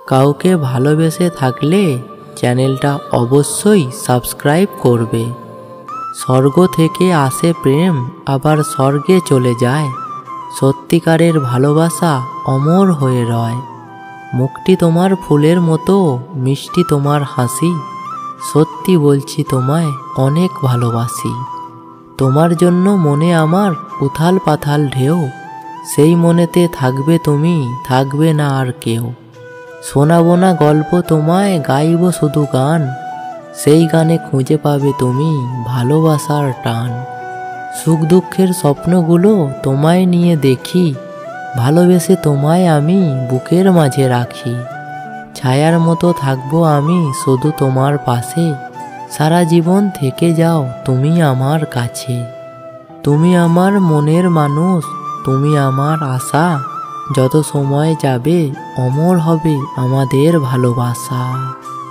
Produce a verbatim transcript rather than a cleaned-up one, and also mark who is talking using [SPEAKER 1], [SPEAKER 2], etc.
[SPEAKER 1] কাউকে ভালোবেসে থাকলে চ্যানেলটা অবশ্যই সাবস্ক্রাইব করবে। স্বর্গ থেকে আসে প্রেম, আবার স্বর্গে চলে যায়। সত্যিকারের ভালোবাসা অমর হয়ে রয়। মুখটি তোমার ফুলের মতো, মিষ্টি তোমার হাসি। সত্যি বলছি তোমায় অনেক ভালোবাসি। তোমার জন্য মনে আমার উথাল পাথাল ঢেউ। সেই মনেতে থাকবে তুমি, থাকবে না আর কেউ। শোনাবো না গল্প তোমায়, গাইব শুধু গান। সেই গানে খুঁজে পাবে তুমি ভালোবাসার টান। সুখ দুঃখের স্বপ্নগুলো তোমায় নিয়ে দেখি। ভালোবেসে তোমায় আমি বুকের মাঝে রাখি। ছায়ার মতো থাকবো আমি শুধু তোমার পাশে। সারা জীবন থেকে যাও তুমি আমার কাছে। তুমি আমার মনের মানুষ, তুমি আমার আশা। যত সময় যাবে অমর হবে আমাদের ভালোবাসা।